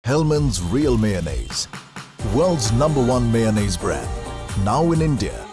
Hellmann's Real Mayonnaise, world's #1 mayonnaise brand, now in India.